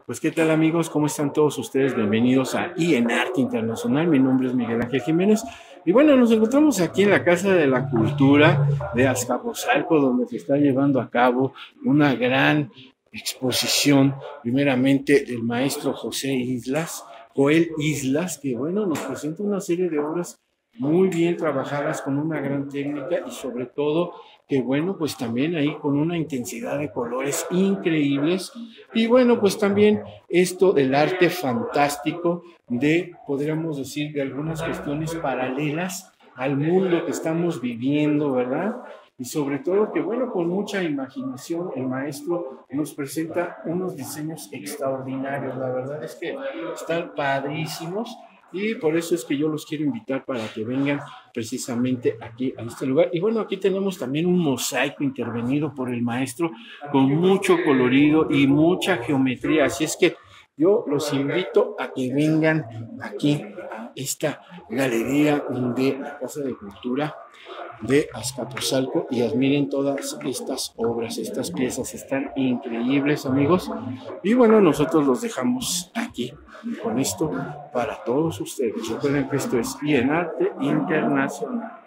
Pues qué tal amigos, ¿cómo están todos ustedes? Bienvenidos a en Arte Internacional. Mi nombre es Miguel Ángel Jiménez y bueno, nos encontramos aquí en la Casa de la Cultura de Azcapotzalco, donde se está llevando a cabo una gran exposición, primeramente del maestro Joel Islas, que bueno, nos presenta una serie de obras muy bien trabajadas con una gran técnica y sobre todo que bueno, pues también ahí con una intensidad de colores increíbles y bueno, pues también esto del arte fantástico de, podríamos decir, de algunas cuestiones paralelas al mundo que estamos viviendo, ¿verdad? Y sobre todo que bueno, con mucha imaginación el maestro nos presenta unos diseños extraordinarios, la verdad es que están padrísimos. Y por eso es que yo los quiero invitar para que vengan precisamente aquí a este lugar. Y bueno, aquí tenemos también un mosaico intervenido por el maestro con mucho colorido y mucha geometría. Así es que yo los invito a que vengan aquí a esta galería de la Casa de Cultura de Azcapotzalco y admiren todas estas obras, estas piezas están increíbles, amigos. Y bueno, nosotros los dejamos aquí con esto para todos ustedes. Recuerden que esto es en Arte Internacional.